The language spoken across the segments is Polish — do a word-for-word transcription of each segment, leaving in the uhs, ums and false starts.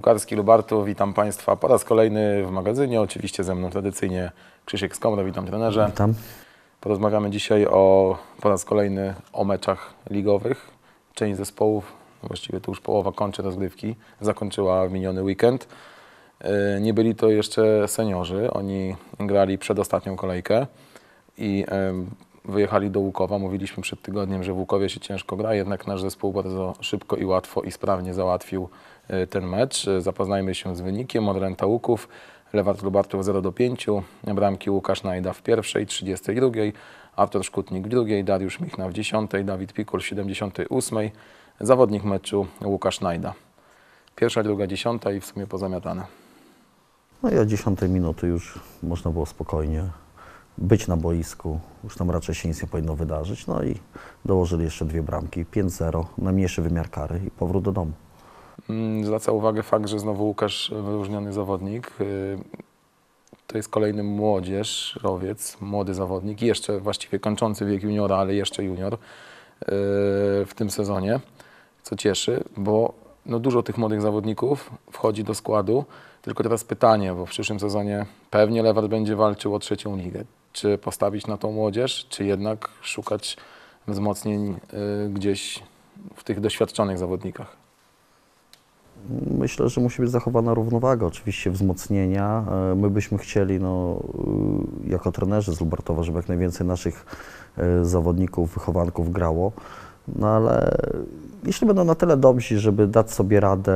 Piłkarski Lubartów. Witam Państwa po raz kolejny w magazynie. Oczywiście ze mną tradycyjnie Krzysiek Skomra. Witam trenerze. Witam. Porozmawiamy dzisiaj o, po raz kolejny o meczach ligowych. Część zespołów, właściwie to już połowa kończy rozgrywki, zakończyła w miniony weekend. Nie byli to jeszcze seniorzy. Oni grali przedostatnią kolejkę i wyjechali do Łukowa. Mówiliśmy przed tygodniem, że w Łukowie się ciężko gra, jednak nasz zespół bardzo szybko i łatwo i sprawnie załatwił ten mecz. Zapoznajmy się z wynikiem. Modręta Łuków, Lewart Lubartów zero do pięciu, bramki Łukasz Najda w pierwszej, trzydziestej drugiej, Artur Szkutnik w drugiej, Dariusz Michna w dziesiątej, Dawid Pikul w siedemdziesiątej ósmej. Zawodnik meczu Łukasz Najda. Pierwsza, druga, dziesiąta i w sumie pozamiatane. No i od dziesiątej minuty już można było spokojnie być na boisku. Już tam raczej się nic nie powinno wydarzyć. No i dołożyli jeszcze dwie bramki. pięć zero, najmniejszy wymiar kary i powrót do domu. Zwraca uwagę fakt, że znowu Łukasz wyróżniony zawodnik. To jest kolejny młodzieżowiec, młody zawodnik, jeszcze właściwie kończący wiek juniora, ale jeszcze junior w tym sezonie, co cieszy, bo no dużo tych młodych zawodników wchodzi do składu. Tylko teraz pytanie, bo w przyszłym sezonie pewnie Lewart będzie walczył o trzecią ligę. Czy postawić na tą młodzież, czy jednak szukać wzmocnień y, gdzieś w tych doświadczonych zawodnikach? Myślę, że musi być zachowana równowaga, oczywiście wzmocnienia. My byśmy chcieli, no, jako trenerzy z Lubartowa, żeby jak najwięcej naszych zawodników, wychowanków grało. No ale jeśli będą na tyle dobrzy, żeby dać sobie radę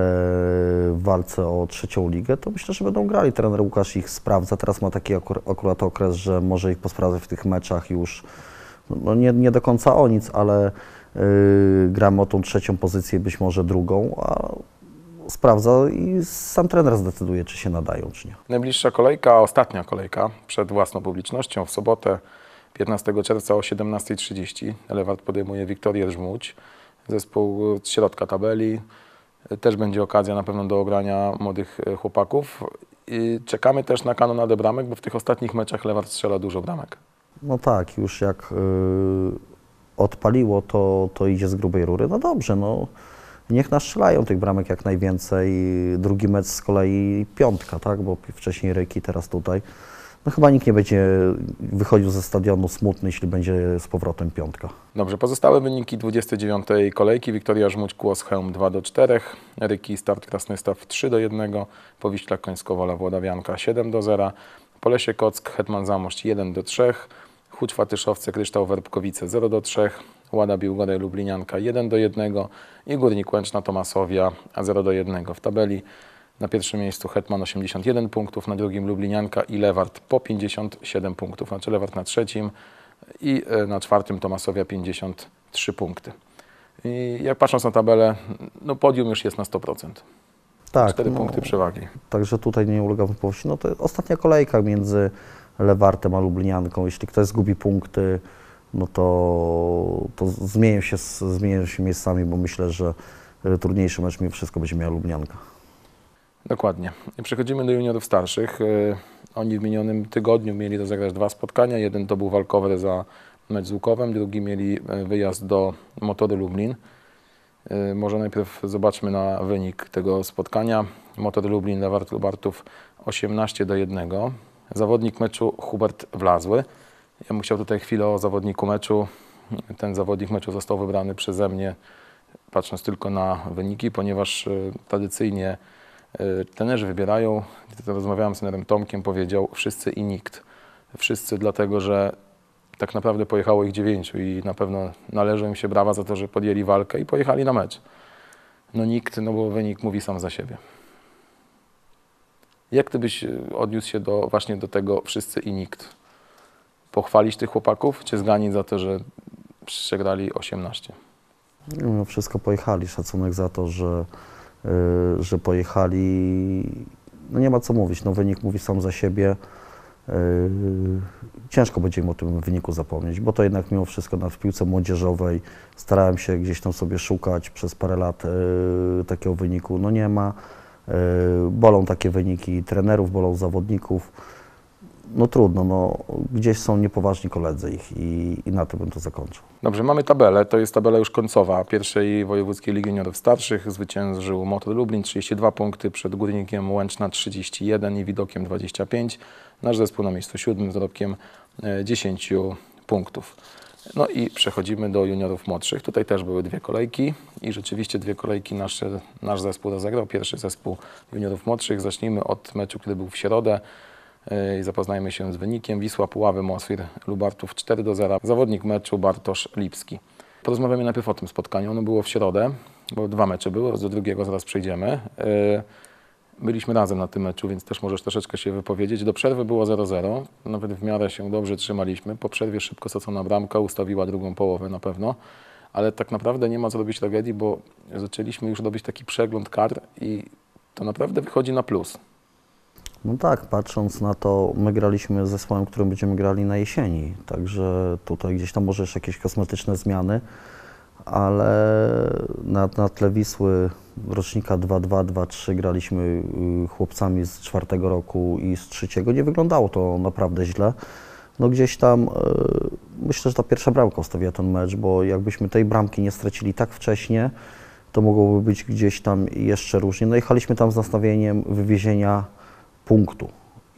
w walce o trzecią ligę, to myślę, że będą grali. Trener Łukasz ich sprawdza. Teraz ma taki akurat okres, że może ich posprawdzać w tych meczach już, no nie, nie do końca o nic, ale yy, gramy o tą trzecią pozycję, być może drugą, a sprawdza i sam trener zdecyduje, czy się nadają, czy nie. Najbliższa kolejka, ostatnia kolejka przed własną publicznością w sobotę piętnastego czerwca o siedemnastej trzydzieści. Lewart podejmuje Wiktorię Żmudź, zespół z środka tabeli. Też będzie okazja na pewno do ogrania młodych chłopaków. I czekamy też na kanonadę bramek, bo w tych ostatnich meczach Lewart strzela dużo bramek. No tak, już jak yy, odpaliło, to, to idzie z grubej rury. No dobrze, no niech nas strzelają tych bramek jak najwięcej. Drugi mecz z kolei piątka, tak, bo wcześniej Ryki, teraz tutaj. No chyba nikt nie będzie wychodził ze stadionu smutny, jeśli będzie z powrotem piątka. Dobrze, pozostałe wyniki dwudziestej dziewiątej kolejki. Wiktoria Żmudź, Kłos Chełm dwa do czterech, Ryki Start Krasnystaw trzy do jednego, Powiśla Końskowola Włodawianka siedem do zera, Polesie Kock Hetman Zamość jeden do trzech, Huć Fatyszowce Kryształ Werbkowice zero do trzech, Łada Biłgoraj Lublinianka jeden do jednego i Górnik Łęczna Tomasowia zero do jednego. W tabeli na pierwszym miejscu Hetman osiemdziesiąt jeden punktów, na drugim Lublinianka i Lewart po pięćdziesiąt siedem punktów. Znaczy Lewart na trzecim i na czwartym Tomasowia pięćdziesiąt trzy punkty. I jak patrząc na tabelę, no podium już jest na sto procent. Tak, cztery no, punkty przewagi. Także tutaj nie ulega wątpliwości. No to ostatnia kolejka między Lewartem a Lublinianką. Jeśli ktoś zgubi punkty, no to, to zmienią się, zmienią się miejscami, bo myślę, że trudniejszy mecz mimo wszystko będzie miała Lublinianka. Dokładnie. I przechodzimy do juniorów starszych. Oni w minionym tygodniu mieli rozegrać dwa spotkania. Jeden to był walkowy za mecz z Łukowem, drugi mieli wyjazd do Motoru Lublin. Może najpierw zobaczmy na wynik tego spotkania. Motor Lublin, Lewart Lubartów osiemnaście do jednego. Zawodnik meczu Hubert Wlazły. Ja bym chciał tutaj chwilę o zawodniku meczu. Ten zawodnik meczu został wybrany przeze mnie, patrząc tylko na wyniki, ponieważ tradycyjnie trenerzy wybierają, gdy rozmawiałem z trenerem Tomkiem, powiedział wszyscy i nikt. Wszyscy dlatego, że tak naprawdę pojechało ich dziewięciu i na pewno należą im się brawa za to, że podjęli walkę i pojechali na mecz. No nikt, no bo wynik mówi sam za siebie. Jak ty byś odniósł się do, właśnie do tego wszyscy i nikt? Pochwalić tych chłopaków, czy zganić za to, że przegrali osiemnaście? No, wszystko pojechali. Szacunek za to, że Yy, że pojechali, no nie ma co mówić, no wynik mówi sam za siebie. Yy, ciężko będzie im o tym wyniku zapomnieć, bo to jednak mimo wszystko na w piłce młodzieżowej starałem się gdzieś tam sobie szukać przez parę lat yy, takiego wyniku, no nie ma. Yy, bolą takie wyniki trenerów, bolą zawodników. no trudno, no, gdzieś są niepoważni koledzy ich i, i na tym bym to zakończył. Dobrze, mamy tabelę, to jest tabela już końcowa pierwszej Wojewódzkiej Ligi Juniorów Starszych. Zwyciężył Motor Lublin, trzydzieści dwa punkty, przed Górnikiem Łęczna trzydzieści jeden i Widokiem dwadzieścia pięć. Nasz zespół na miejscu siódmym z dorobkiem dziesięć punktów. No i przechodzimy do juniorów młodszych. Tutaj też były dwie kolejki i rzeczywiście dwie kolejki nasz, nasz zespół rozegrał. Pierwszy zespół juniorów młodszych. Zacznijmy od meczu, który był w środę. I zapoznajmy się z wynikiem. Wisła Puławy Moswir Lubartów cztery do zera. Zawodnik meczu Bartosz Lipski. Porozmawiamy najpierw o tym spotkaniu. Ono było w środę, bo dwa mecze były, do drugiego zaraz przejdziemy. Byliśmy razem na tym meczu, więc też możesz troszeczkę się wypowiedzieć. Do przerwy było zero zero, nawet w miarę się dobrze trzymaliśmy. Po przerwie szybko stracona bramka ustawiła drugą połowę na pewno, ale tak naprawdę nie ma co robić tragedii, bo zaczęliśmy już robić taki przegląd kar i to naprawdę wychodzi na plus. No tak, patrząc na to, my graliśmy z zespołem, którym będziemy grali na jesieni, także tutaj gdzieś tam może jeszcze jakieś kosmetyczne zmiany, ale na, na tle Wisły rocznika dwa dwa dwa trzy graliśmy chłopcami z czwartego roku i z trzeciego. Nie wyglądało to naprawdę źle. No gdzieś tam myślę, że ta pierwsza bramka ustawiła ten mecz, bo jakbyśmy tej bramki nie stracili tak wcześnie, to mogłoby być gdzieś tam jeszcze różnie. No jechaliśmy tam z nastawieniem wywiezienia punktu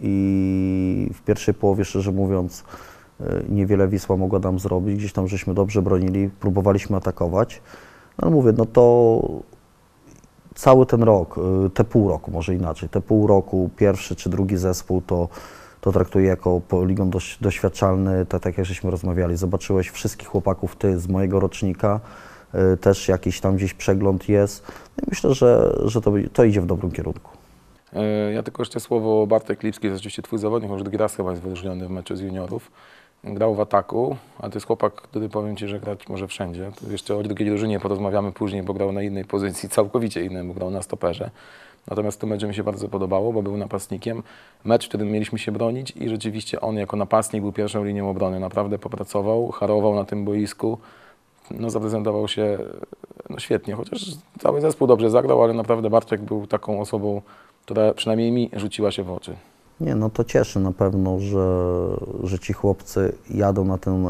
i w pierwszej połowie, szczerze mówiąc, niewiele Wisła mogła nam zrobić. Gdzieś tam żeśmy dobrze bronili, próbowaliśmy atakować. No ale mówię, no to cały ten rok, te pół roku, może inaczej, te pół roku, pierwszy czy drugi zespół, to, to traktuję jako poligon dość, doświadczalny, tak, tak jak żeśmy rozmawiali. Zobaczyłeś wszystkich chłopaków, ty z mojego rocznika, też jakiś tam gdzieś przegląd jest. No i myślę, że, że to, to idzie w dobrym kierunku. Ja tylko jeszcze słowo, Bartek Lipski, to jest oczywiście twój zawodnik, może drugi raz chyba jest wyróżniony w meczu z juniorów. Grał w ataku, a to jest chłopak, który powiem Ci, że grać może wszędzie. To jeszcze o drugiej drużynie porozmawiamy później, bo grał na innej pozycji, całkowicie innej, bo grał na stoperze. Natomiast to mecz mi się bardzo podobało, bo był napastnikiem. Mecz, w którym mieliśmy się bronić i rzeczywiście on jako napastnik był pierwszą linią obrony. Naprawdę popracował, harował na tym boisku. No, zaprezentował się no, świetnie, chociaż cały zespół dobrze zagrał, ale naprawdę Bartek był taką osobą, która przynajmniej mi rzuciła się w oczy. Nie, no to cieszy na pewno, że, że ci chłopcy jadą na ten,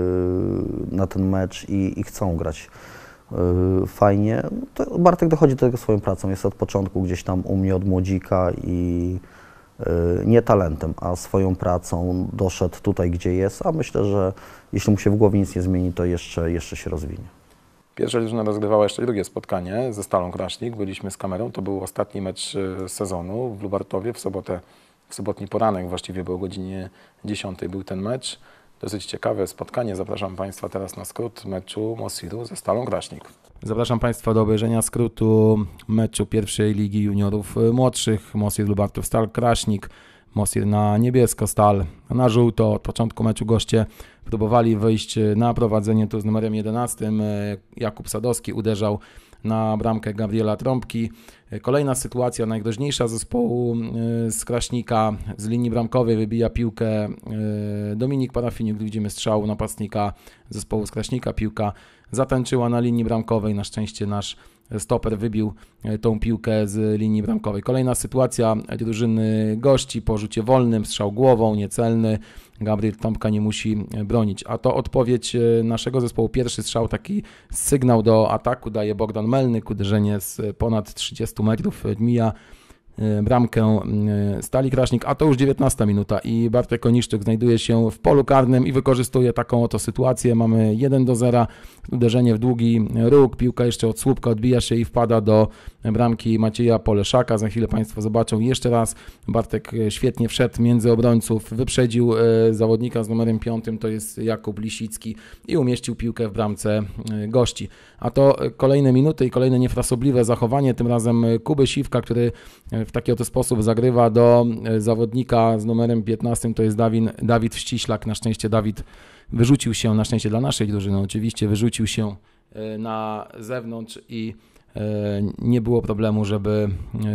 na ten mecz i, i chcą grać fajnie. To Bartek dochodzi do tego swoją pracą, jest od początku gdzieś tam u mnie od młodzika i nie talentem, a swoją pracą doszedł tutaj, gdzie jest, a myślę, że jeśli mu się w głowie nic nie zmieni, to jeszcze, jeszcze się rozwinie. Pierwsza drużyna rozgrywała jeszcze drugie spotkanie ze Stalą Kraśnik. Byliśmy z kamerą. To był ostatni mecz sezonu w Lubartowie. W sobotę, w sobotni poranek właściwie było o godzinie dziesiątej był ten mecz. Dosyć ciekawe spotkanie. Zapraszam Państwa teraz na skrót meczu Mosiru ze Stalą Kraśnik. Zapraszam Państwa do obejrzenia skrótu meczu pierwszej Ligi Juniorów Młodszych. Mosir Lubartów, Stal Kraśnik. Mosir na niebiesko, Stal na żółto. Od początku meczu goście próbowali wyjść na prowadzenie tu z numerem jedenastym. Jakub Sadowski uderzał na bramkę Gabriela Trąbki. Kolejna sytuacja, najgroźniejsza zespołu z Kraśnika. Z linii bramkowej wybija piłkę Dominik Parafiniuk. Widzimy strzał napastnika zespołu z Kraśnika. Piłka zatańczyła na linii bramkowej. Na szczęście nasz stoper wybił tą piłkę z linii bramkowej. Kolejna sytuacja drużyny gości po rzucie wolnym, strzał głową, niecelny. Gabriel Trąbka nie musi bronić. A to odpowiedź naszego zespołu. Pierwszy strzał, taki sygnał do ataku daje Bogdan Melnyk. Uderzenie z ponad trzydziestu metrów mija bramkę Stali Kraśnik, a to już dziewiętnasta minuta i Bartek Oniszczyk znajduje się w polu karnym i wykorzystuje taką oto sytuację. Mamy jeden do zera, uderzenie w długi róg, piłka jeszcze od słupka odbija się i wpada do bramki Macieja Poleszaka. Za chwilę Państwo zobaczą jeszcze raz. Bartek świetnie wszedł między obrońców, wyprzedził zawodnika z numerem piątym, to jest Jakub Lisicki i umieścił piłkę w bramce gości. A to kolejne minuty i kolejne niefrasobliwe zachowanie, tym razem Kuby Siwka, który w taki oto sposób zagrywa do zawodnika z numerem piętnastym, to jest Dawid, Dawid Ściślak. Na szczęście Dawid wyrzucił się, na szczęście dla naszej drużyny oczywiście, wyrzucił się na zewnątrz i nie było problemu, żeby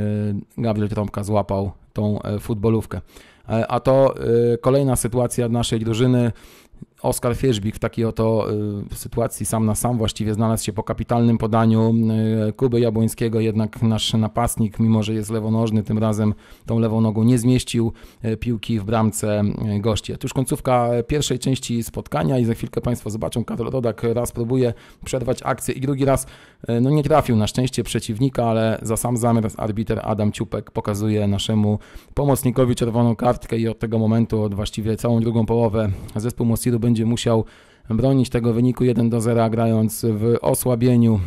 Gabriel Trąbka złapał tą futbolówkę. A to kolejna sytuacja naszej drużyny. Oskar Fierzbik w takiej oto y, sytuacji sam na sam właściwie znalazł się po kapitalnym podaniu y, Kuby Jabłońskiego, jednak nasz napastnik, mimo że jest lewonożny, tym razem tą lewą nogą nie zmieścił y, piłki w bramce y, gości. To już końcówka pierwszej części spotkania i za chwilkę Państwo zobaczą, Karol Rodak raz próbuje przerwać akcję i drugi raz y, no nie trafił na szczęście przeciwnika, ale za sam zamiar arbiter Adam Ciupek pokazuje naszemu pomocnikowi czerwoną kartkę i od tego momentu, od właściwie całą drugą połowę zespół Mosiru będzie musiał bronić tego wyniku jeden do zera, grając w osłabieniu.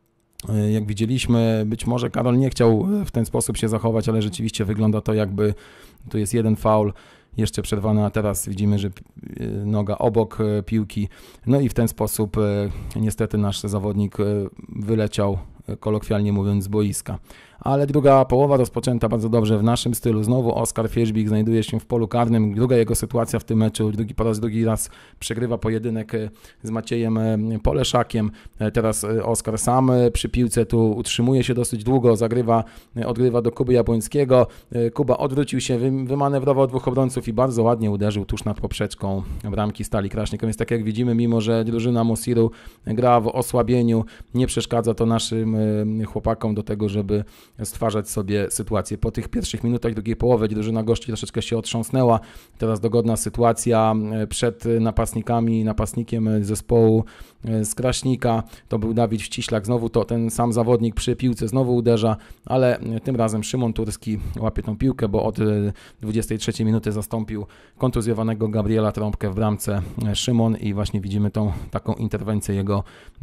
Jak widzieliśmy, być może Karol nie chciał w ten sposób się zachować, ale rzeczywiście wygląda to, jakby tu jest jeden faul jeszcze przerwany, a teraz widzimy, że noga obok piłki. No i w ten sposób niestety nasz zawodnik wyleciał, kolokwialnie mówiąc, z boiska. Ale druga połowa rozpoczęta bardzo dobrze w naszym stylu. Znowu Oskar Fierzbik znajduje się w polu karnym. Druga jego sytuacja w tym meczu. Drugi, po raz drugi raz przegrywa pojedynek z Maciejem Poleszakiem. Teraz Oskar sam przy piłce tu utrzymuje się dosyć długo. Zagrywa, odgrywa do Kuby Jabłońskiego. Kuba odwrócił się, wymanewrował dwóch obrońców i bardzo ładnie uderzył tuż nad poprzeczką bramki Stali Kraśnik. Więc tak jak widzimy, mimo że drużyna Mosiru gra w osłabieniu, nie przeszkadza to naszym chłopakom do tego, żeby stwarzać sobie sytuację. Po tych pierwszych minutach drugiej połowy drużyna gości troszeczkę się otrząsnęła. Teraz dogodna sytuacja przed napastnikami, napastnikiem zespołu z Kraśnika. To był Dawid Ściślak. Znowu to ten sam zawodnik przy piłce znowu uderza, ale tym razem Szymon Turski łapie tą piłkę, bo od dwudziestej trzeciej minuty zastąpił kontuzjowanego Gabriela Trąbkę w bramce Szymon i właśnie widzimy tą taką interwencję jego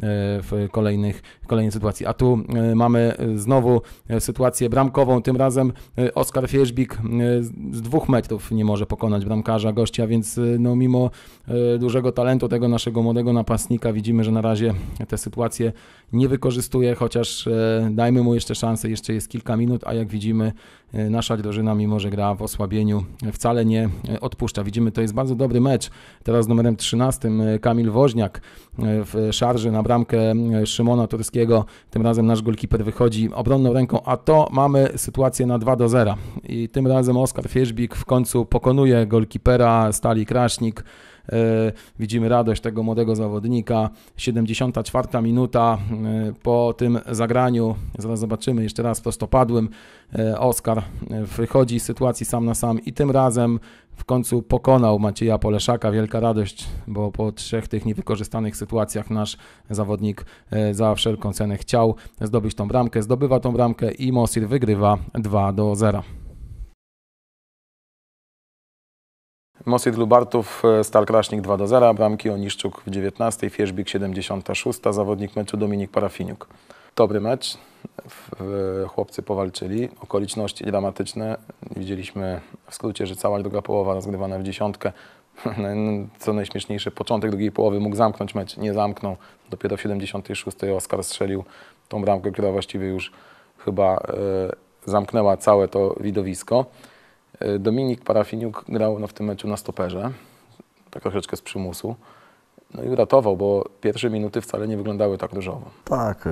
w kolejnych, w kolejnej sytuacji. A tu mamy znowu sytuację bramkową. Tym razem Oskar Fierzbik z dwóch metrów nie może pokonać bramkarza gościa, więc no mimo dużego talentu tego naszego młodego napastnika widzimy, że na razie tę sytuację nie wykorzystuje, chociaż dajmy mu jeszcze szansę, jeszcze jest kilka minut, a jak widzimy nasza drużyna, mimo że gra w osłabieniu, wcale nie odpuszcza. Widzimy, to jest bardzo dobry mecz. Teraz z numerem trzynastym Kamil Woźniak w szarży na bramkę Szymona Turskiego. Tym razem nasz golkiper wychodzi obronną ręką, a to mamy sytuację na dwa do zera. I tym razem Oskar Fierzbik w końcu pokonuje golkipera Stali Kraśnik. Widzimy radość tego młodego zawodnika. siedemdziesiąta czwarta minuta po tym zagraniu, zaraz zobaczymy, jeszcze raz prostopadłym, Oskar wychodzi z sytuacji sam na sam i tym razem w końcu pokonał Macieja Poleszaka. Wielka radość, bo po trzech tych niewykorzystanych sytuacjach nasz zawodnik za wszelką cenę chciał zdobyć tą bramkę, zdobywa tą bramkę i Mosir wygrywa dwa do zera. Mosir Lubartów, Stal Kraśnik dwa do zera, bramki Oniszczuk w dziewiętnastej, Fierzbik siedemdziesiąta szósta, zawodnik meczu Dominik Parafiniuk. Dobry mecz, chłopcy powalczyli, okoliczności dramatyczne, widzieliśmy w skrócie, że cała druga połowa rozgrywana w dziesiątkę. Co najśmieszniejsze, początek drugiej połowy mógł zamknąć mecz, nie zamknął, dopiero w siedemdziesiątej szóstej Oskar strzelił tą bramkę, która właściwie już chyba zamknęła całe to widowisko. Dominik Parafiniuk grał no, w tym meczu na stoperze, tak troszeczkę z przymusu. No i uratował, bo pierwsze minuty wcale nie wyglądały tak różowo. Tak.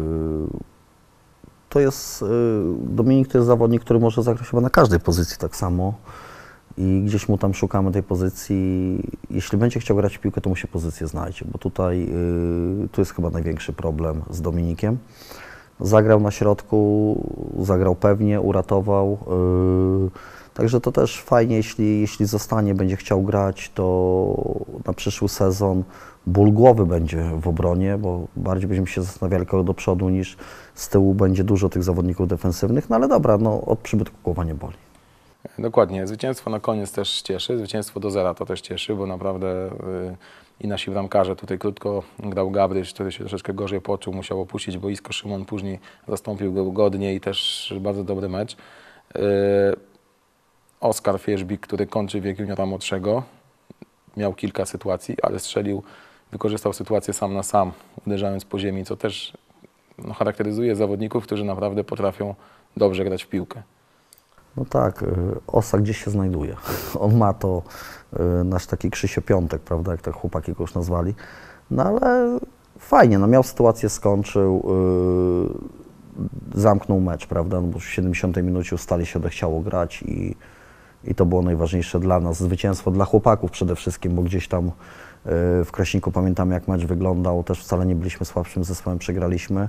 To jest, Dominik to jest zawodnik, który może zagrać chyba na każdej pozycji tak samo. I gdzieś mu tam szukamy tej pozycji. Jeśli będzie chciał grać w piłkę, to mu się pozycję znajdzie, bo tutaj tu jest chyba największy problem z Dominikiem. Zagrał na środku, zagrał pewnie, uratował. Także to też fajnie, jeśli, jeśli zostanie, będzie chciał grać, to na przyszły sezon ból głowy będzie w obronie, bo bardziej będziemy się zastanawiali kogo do przodu niż z tyłu będzie dużo tych zawodników defensywnych, no ale dobra, no od przybytku głowa nie boli. Dokładnie, zwycięstwo na koniec też cieszy, zwycięstwo do zera to też cieszy, bo naprawdę yy, i nasi bramkarze, tutaj krótko grał Gabryś, który się troszeczkę gorzej poczuł, musiał opuścić boisko, Szymon później zastąpił go godnie i też bardzo dobry mecz. Yy, Oskar Fierzbik, który kończy wiek juniora młodszego, miał kilka sytuacji, ale strzelił, wykorzystał sytuację sam na sam, uderzając po ziemi, co też no, charakteryzuje zawodników, którzy naprawdę potrafią dobrze grać w piłkę. No tak, Osa gdzieś się znajduje. On ma to, nasz taki Krzysio Piątek, prawda, jak tak chłopaki go już nazwali. No ale fajnie, no miał sytuację, skończył, yy, zamknął mecz, prawda, no bo w siedemdziesiątej minucie Stali się odechciało grać i, i to było najważniejsze dla nas. Zwycięstwo dla chłopaków przede wszystkim, bo gdzieś tam w Kraśniku pamiętam, jak mecz wyglądał, też wcale nie byliśmy słabszym zespołem, przegraliśmy.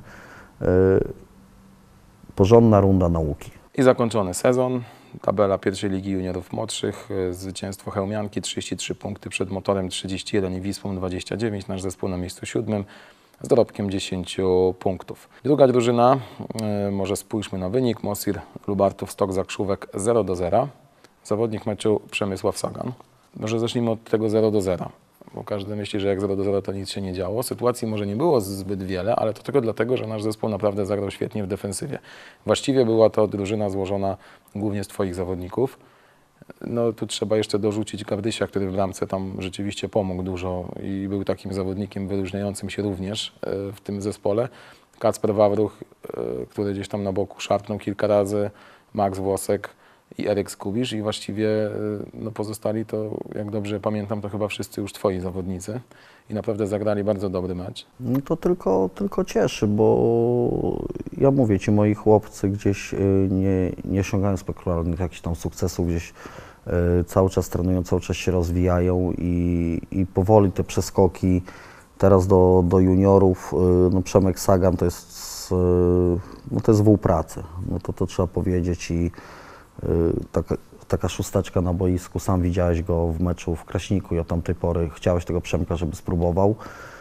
Porządna runda nauki. I zakończony sezon. Tabela pierwszej ligi juniorów młodszych. Zwycięstwo Chełmianki, trzydzieści trzy punkty przed Motorem, trzydzieści jeden i Wisłą dwadzieścia dziewięć. Nasz zespół na miejscu siódmym z dorobkiem dziesięć punktów. Druga drużyna, może spójrzmy na wynik. Mosir Lubartów Stok Zakrzówek zero do zera. Zawodnik meczu Przemysław Sagan. Może zacznijmy od tego zero do zera. Bo każdy myśli, że jak zero do zera to nic się nie działo. Sytuacji może nie było zbyt wiele, ale to tylko dlatego, że nasz zespół naprawdę zagrał świetnie w defensywie. Właściwie była to drużyna złożona głównie z Twoich zawodników. No tu trzeba jeszcze dorzucić Gawrysia, który w bramce tam rzeczywiście pomógł dużo i był takim zawodnikiem wyróżniającym się również w tym zespole. Kacper Wawruch, który gdzieś tam na boku szarpnął kilka razy, Max Włosek i Eryk Skubisz i właściwie no, pozostali to, jak dobrze pamiętam, to chyba wszyscy już Twoi zawodnicy i naprawdę zagrali bardzo dobry mecz. No to tylko, tylko cieszy, bo ja mówię, ci moi chłopcy gdzieś nie, nie osiągają spektakularnych jakichś tam sukcesów, gdzieś cały czas trenują, cały czas się rozwijają i, i powoli te przeskoki teraz do, do juniorów, no Przemek Sagan to jest, no to jest wół pracy, no to, to trzeba powiedzieć i Taka, taka szósteczka na boisku, sam widziałeś go w meczu w Kraśniku i od tamtej pory chciałeś tego Przemka, żeby spróbował.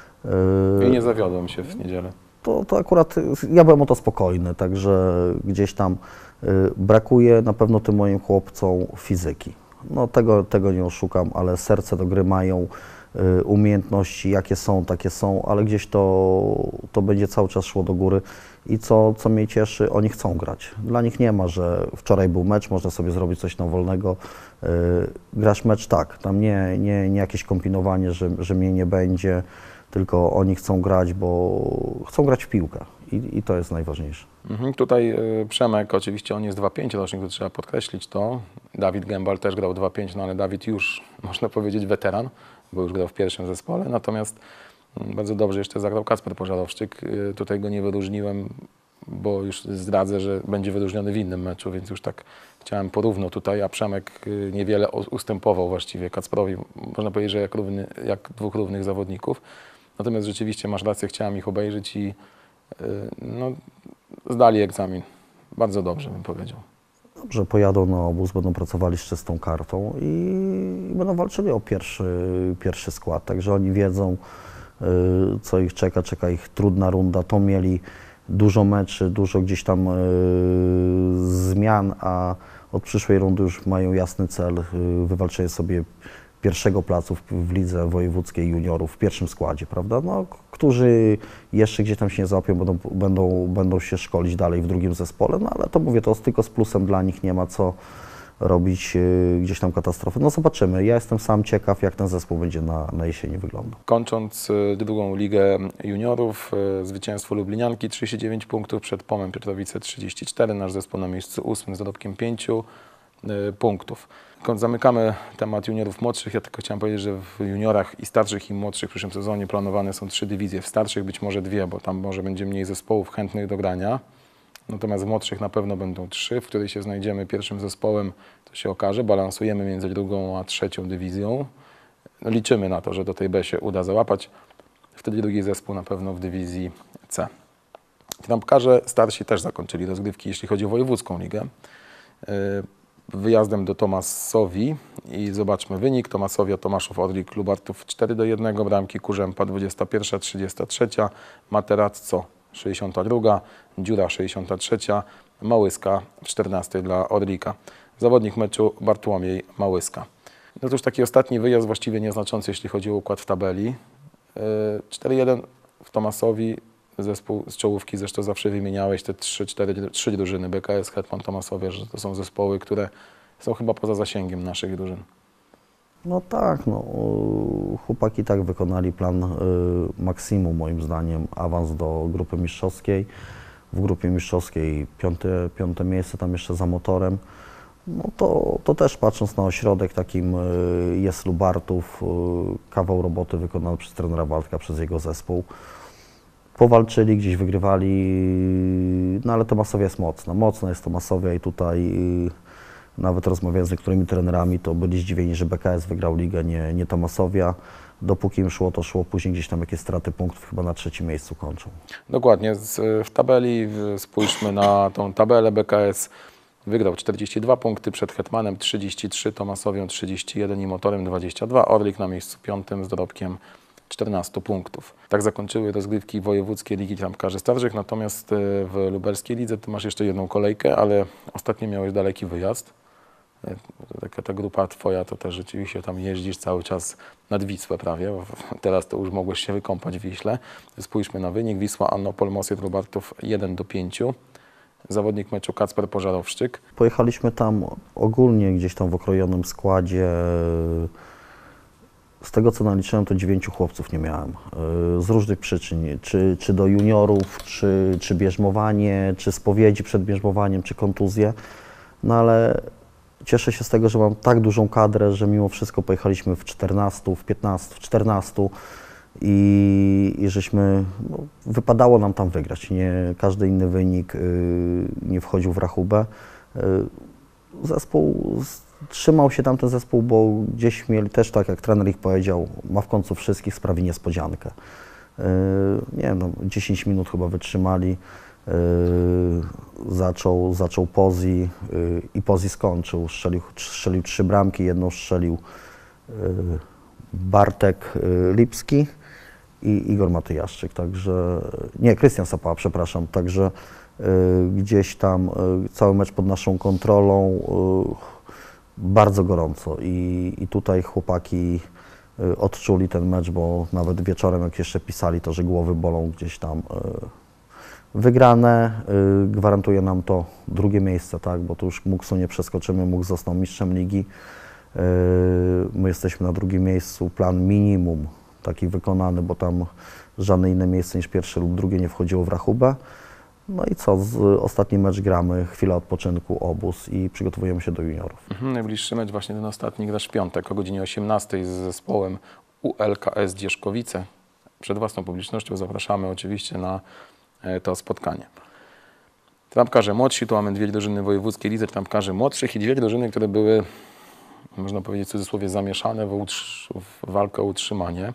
I nie zawiodłem się w niedzielę. To, to akurat ja byłem o to spokojny, także gdzieś tam brakuje na pewno tym moim chłopcom fizyki. No tego, tego nie oszukam, ale serce do gry mają, umiejętności jakie są, takie są, ale gdzieś to, to będzie cały czas szło do góry. I co, co mnie cieszy, oni chcą grać. Dla nich nie ma, że wczoraj był mecz, można sobie zrobić coś na wolnego. Yy, grasz mecz tak, tam nie, nie, nie jakieś kombinowanie, że, że mnie nie będzie, tylko oni chcą grać, bo chcą grać w piłkę i, i to jest najważniejsze. Mhm, tutaj y, Przemek, oczywiście on jest dwa pięć rocznik, to trzeba podkreślić to. Dawid Gębal też grał dwa pięć, no ale Dawid już, można powiedzieć, weteran, bo już grał w pierwszym zespole, natomiast bardzo dobrze jeszcze zagrał Kacper Pożarowszczyk. Tutaj go nie wyróżniłem, bo już zdradzę, że będzie wyróżniony w innym meczu, więc już tak chciałem porówno tutaj, a Przemek niewiele ustępował właściwie Kacperowi. Można powiedzieć, że jak, równy, jak dwóch równych zawodników. Natomiast rzeczywiście masz rację, chciałem ich obejrzeć i no, zdali egzamin. Bardzo dobrze bym powiedział. Dobrze, pojadą na obóz, będą pracowali z czystą kartą i będą walczyli o pierwszy, pierwszy skład, także oni wiedzą, co ich czeka, czeka ich trudna runda, to mieli dużo meczy, dużo gdzieś tam y, zmian, a od przyszłej rundy już mają jasny cel, y, wywalczenie sobie pierwszego placu w, w lidze wojewódzkiej juniorów w pierwszym składzie, prawda? No, którzy jeszcze gdzieś tam się nie załapią, będą, będą, będą się szkolić dalej w drugim zespole, no ale to mówię, to tylko z plusem dla nich, nie ma co robić y, gdzieś tam katastrofy. No zobaczymy. Ja jestem sam ciekaw, jak ten zespół będzie na, na jesieni wyglądał. Kończąc y, drugą ligę juniorów, y, zwycięstwo Lublinianki trzydzieści dziewięć punktów przed Pomem Piotrowice trzydzieści cztery, nasz zespół na miejscu ósmym z dorobkiem pięciu y, punktów. Zamykamy temat juniorów młodszych. Ja tylko chciałem powiedzieć, że w juniorach i starszych i młodszych w przyszłym sezonie planowane są trzy dywizje. W starszych być może dwie, bo tam może będzie mniej zespołów chętnych do grania. Natomiast w młodszych na pewno będą trzy, w której się znajdziemy pierwszym zespołem, to się okaże. Balansujemy między drugą a trzecią dywizją. No, liczymy na to, że do tej B się uda załapać. Wtedy drugi zespół na pewno w dywizji C. Trampkarze starsi też zakończyli rozgrywki, jeśli chodzi o wojewódzką ligę. Wyjazdem do Tomasowi i zobaczmy wynik. Tomasowia, Tomaszów, Orlik, Lubartów cztery do jednego, bramki Kurzępa dwudziesta pierwsza, trzydziesta trzecia, Materazzo sześćdziesiąta druga, Dziura sześćdziesiąta trzecia, Małyska czternasta dla Orlika. Zawodnik meczu Bartłomiej Małyska. No to już taki ostatni wyjazd, właściwie nieznaczący, jeśli chodzi o układ w tabeli. cztery jeden w Tomasowi, zespół z czołówki, zresztą zawsze wymieniałeś te trzy, cztery, trzy drużyny, B K S, Hetman, Tomasowia, że to są zespoły, które są chyba poza zasięgiem naszych drużyn. No tak, no, chłopaki tak wykonali plan y, maksimum moim zdaniem, awans do grupy mistrzowskiej. W grupie mistrzowskiej piąte, piąte miejsce, tam jeszcze za Motorem. No to, to też patrząc na ośrodek takim y, jest Lubartów, y, kawał roboty wykonany przez trenera Waldka, przez jego zespół. Powalczyli, gdzieś wygrywali, no ale Tomasowia jest mocna, mocna jest Tomasowia i tutaj y, nawet rozmawiając z niektórymi trenerami, to byli zdziwieni, że B K S wygrał ligę, nie, nie Tomasowia. Dopóki im szło, to szło, później gdzieś tam jakieś straty punktów, chyba na trzecim miejscu kończą. Dokładnie, z, w tabeli, spójrzmy na tą tabelę, B K S wygrał czterdzieści dwa punkty, przed Hetmanem trzydzieści trzy, Tomasowią trzydzieści jeden i Motorem dwadzieścia dwa, Orlik na miejscu piątym z dorobkiem czternastu punktów. Tak zakończyły rozgrywki wojewódzkie Ligi Trampkarzy Starszych, natomiast w lubelskiej lidze ty masz jeszcze jedną kolejkę, ale ostatnio miałeś daleki wyjazd. Taka ta grupa twoja to też rzeczywiście tam jeździsz cały czas nad Wisłę prawie. Teraz to już mogłeś się wykąpać w Wiśle. Spójrzmy na wynik. Wisła Annopol Mosyr Lubartów jeden do pięciu. Zawodnik meczu Kacper Pożarowszczyk. Pojechaliśmy tam ogólnie gdzieś tam w okrojonym składzie. Z tego co naliczyłem, to dziewięciu chłopców nie miałem. Z różnych przyczyn. Czy, czy do juniorów, czy, czy bierzmowanie, czy spowiedzi przed bierzmowaniem, czy kontuzje. No ale cieszę się z tego, że mam tak dużą kadrę, że mimo wszystko pojechaliśmy w czternastu, w piętnastu, w czternastu i, i żeśmy, no, wypadało nam tam wygrać. Nie, każdy inny wynik y, nie wchodził w rachubę. Y, zespół, trzymał się tam ten zespół, bo gdzieś mieli też, tak jak trener ich powiedział, ma w końcu wszystkich, sprawi niespodziankę. Y, nie wiem, no, dziesięć minut chyba wytrzymali. Yy, zaczął, zaczął Pozi yy, i Pozi skończył. Strzelił, strzelił trzy bramki, jedną strzelił yy, Bartek yy, Lipski i Igor Matyjaszczyk. Także, nie, Krystian Sapała, przepraszam. Także yy, gdzieś tam yy, cały mecz pod naszą kontrolą, yy, bardzo gorąco i, i tutaj chłopaki yy, odczuli ten mecz, bo nawet wieczorem jak jeszcze pisali to, że głowy bolą gdzieś tam. Yy, Wygrane y, gwarantuje nam to drugie miejsce, tak, bo tu już Muksu nie przeskoczymy, Muks został mistrzem ligi. Y, my jesteśmy na drugim miejscu, plan minimum taki wykonany, bo tam żadne inne miejsce niż pierwsze lub drugie nie wchodziło w rachubę. No i co, z, ostatni mecz gramy, chwila odpoczynku, obóz i przygotowujemy się do juniorów. Mhm, najbliższy mecz, właśnie ten ostatni, grasz w piątek o godzinie osiemnastej z zespołem U L K S Dzierzkowice. Przed własną publicznością zapraszamy oczywiście na to spotkanie. Trampkarze młodsi, tu mamy dwie drużyny wojewódzkie lidze trampkarzy młodszych i dwie drużyny, które były, można powiedzieć w cudzysłowie, zamieszane w, w walkę o utrzymanie.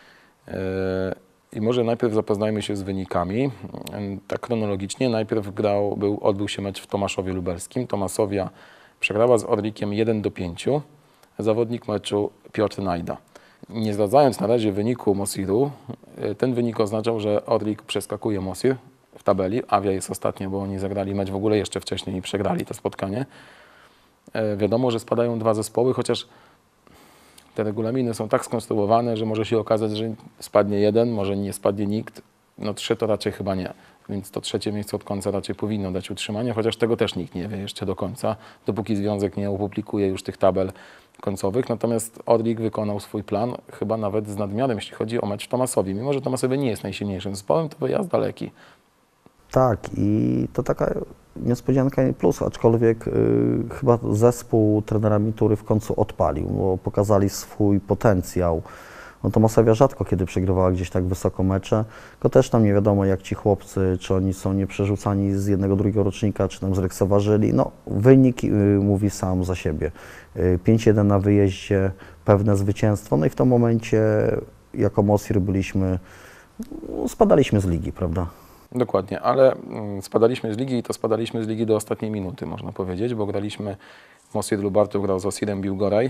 I może najpierw zapoznajmy się z wynikami. Tak chronologicznie, najpierw grał, był, odbył się mecz w Tomaszowie Lubelskim. Tomasowia przegrała z Orlikiem jeden do pięciu. Zawodnik meczu Piotr Najda. Nie zdradzając na razie wyniku Mosiru, ten wynik oznaczał, że Orlik przeskakuje Mosir w tabeli. Awia jest ostatnia, bo oni zagrali mecz w ogóle jeszcze wcześniej i przegrali to spotkanie. E, wiadomo, że spadają dwa zespoły, chociaż te regulaminy są tak skonstruowane, że może się okazać, że spadnie jeden, może nie spadnie nikt. No trzy to raczej chyba nie. Więc to trzecie miejsce od końca raczej powinno dać utrzymanie, chociaż tego też nikt nie wie jeszcze do końca, dopóki związek nie opublikuje już tych tabel końcowych. Natomiast Orlik wykonał swój plan, chyba nawet z nadmiarem, jeśli chodzi o mecz w Tomasowie. Mimo że Tomasowie nie jest najsilniejszym zespołem, to wyjazd daleki. Tak, i to taka niespodzianka plus, aczkolwiek y, chyba zespół trenera Mitury w końcu odpalił, bo pokazali swój potencjał. No Tomasowia rzadko kiedy przegrywała gdzieś tak wysoko mecze, tylko też tam nie wiadomo jak ci chłopcy, czy oni są nieprzerzucani z jednego, drugiego rocznika, czy tam zlekceważyli. No wynik y, mówi sam za siebie. Y, pięć jeden na wyjeździe, pewne zwycięstwo, no i w tym momencie jako Mosir byliśmy, no, spadaliśmy z ligi, prawda? Dokładnie, ale spadaliśmy z ligi i to spadaliśmy z ligi do ostatniej minuty, można powiedzieć, bo graliśmy, Mosir Lubartów grał z Osirem Biłgoraj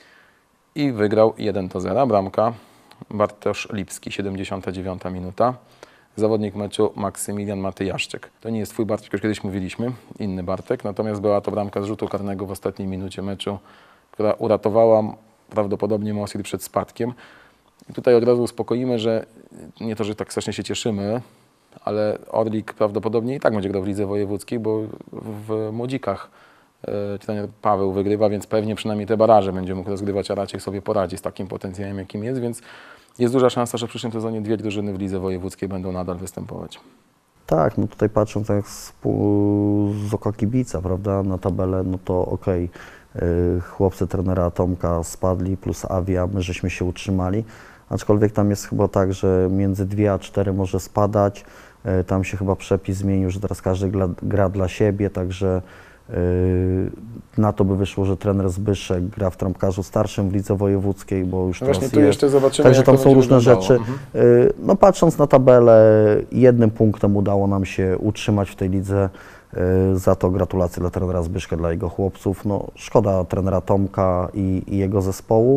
i wygrał jeden do zera. Bramka Bartosz Lipski, siedemdziesiąta dziewiąta minuta. Zawodnik meczu Maksymilian Matyjaszczyk. To nie jest twój Bartek, już kiedyś mówiliśmy, inny Bartek, natomiast była to bramka z rzutu karnego w ostatniej minucie meczu, która uratowała prawdopodobnie Mosir przed spadkiem. I tutaj od razu uspokoimy, że nie to, że tak strasznie się cieszymy, ale Orlik prawdopodobnie i tak będzie grał w lidze wojewódzkiej, bo w Młodzikach e, trener Paweł wygrywa, więc pewnie przynajmniej te baraże będzie mógł rozgrywać, a raczej sobie poradzi z takim potencjałem, jakim jest, więc jest duża szansa, że w przyszłym sezonie dwie drużyny w lidze wojewódzkiej będą nadal występować. Tak, no tutaj patrząc tak z, z oka kibica, prawda, na tabelę, no to okej, okay, chłopcy trenera Tomka spadli, plus Awia, my żeśmy się utrzymali. Aczkolwiek tam jest chyba tak, że między dwie a cztery może spadać. Tam się chyba przepis zmienił, że teraz każdy gra, gra dla siebie, także Na to by wyszło, że trener Zbyszek gra w trampkarzu starszym w lidze wojewódzkiej, bo już No teraz właśnie tu je... jeszcze zobaczymy, Także jak tam to są będzie różne wyglądało. rzeczy. Mhm. No patrząc na tabelę, jednym punktem udało nam się utrzymać w tej lidze. Za to gratulacje dla trenera Zbyszka, dla jego chłopców. No, szkoda trenera Tomka i, i jego zespołu.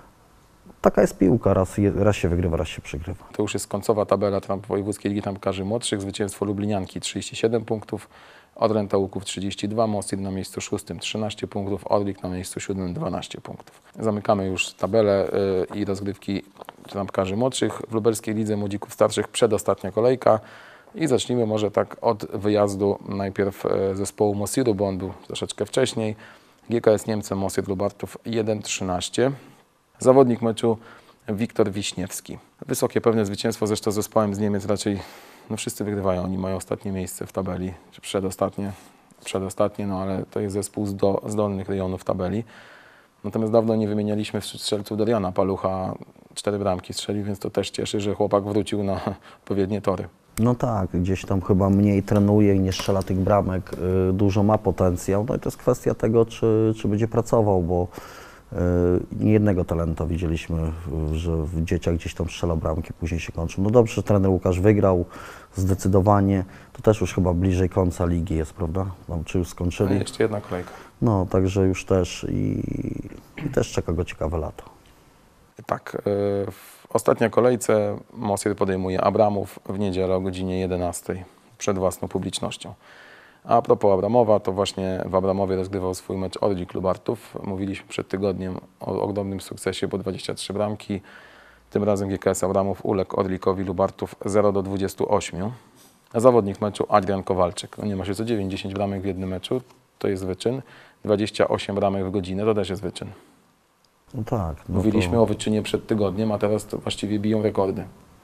Taka jest piłka, raz, je- raz się wygrywa, raz się przegrywa. To już jest końcowa tabela Tramp Wojewódzkiej Ligi Trampkarzy Młodszych. Zwycięstwo Lublinianki trzydzieści siedem punktów, Odręta Łuków trzydzieści dwa, Mostir na miejscu szóstym trzynaście punktów, Orlik na miejscu siódmym dwanaście punktów. Zamykamy już tabelę y, i rozgrywki Trampkarzy Młodszych. W Lubelskiej Lidze Młodzików Starszych przedostatnia kolejka. I zacznijmy może tak od wyjazdu najpierw y, zespołu Mosiru, bo on był troszeczkę wcześniej. G K S Niemcem Mosir Lubartów jeden trzynaście. Zawodnik meczu Wiktor Wiśniewski. Wysokie pewne zwycięstwo, zresztą z zespołem z Niemiec raczej no wszyscy wygrywają, oni mają ostatnie miejsce w tabeli, czy przedostatnie, przedostatnie, no ale to jest zespół z, do, z dolnych rejonów tabeli. Natomiast dawno nie wymienialiśmy wśród strzelców Doriana Palucha, cztery bramki strzelił, więc to też cieszy, że chłopak wrócił na odpowiednie tory. No tak, gdzieś tam chyba mniej trenuje i nie strzela tych bramek, y, dużo ma potencjał. No i to jest kwestia tego, czy, czy będzie pracował, bo y, nie jednego talenta widzieliśmy, y, że w dzieciach gdzieś tam strzela bramki, później się kończył. No dobrze, że trener Łukasz wygrał zdecydowanie. To też już chyba bliżej końca ligi jest, prawda? Tam, czy już No skończyli? i jeszcze jedna kolejka. No, także już też i, i też czeka go ciekawe lato. Tak, y, w ostatniej kolejce Mosir podejmuje Abramów w niedzielę o godzinie jedenastej przed własną publicznością. A propos Abramowa, to właśnie w Abramowie rozgrywał swój mecz Orlik Lubartów. Mówiliśmy przed tygodniem o ogromnym sukcesie, bo dwadzieścia trzy bramki. Tym razem G K S Abramów uległ Orlikowi Lubartów zero do dwudziestu ośmiu. A zawodnik meczu Adrian Kowalczyk. No nie ma się co dziwić, dziesięć bramek w jednym meczu to jest wyczyn. dwadzieścia osiem bramek w godzinę to też jest wyczyn. No tak. No Mówiliśmy to... o wyczynie przed tygodniem, a teraz to właściwie biją rekordy.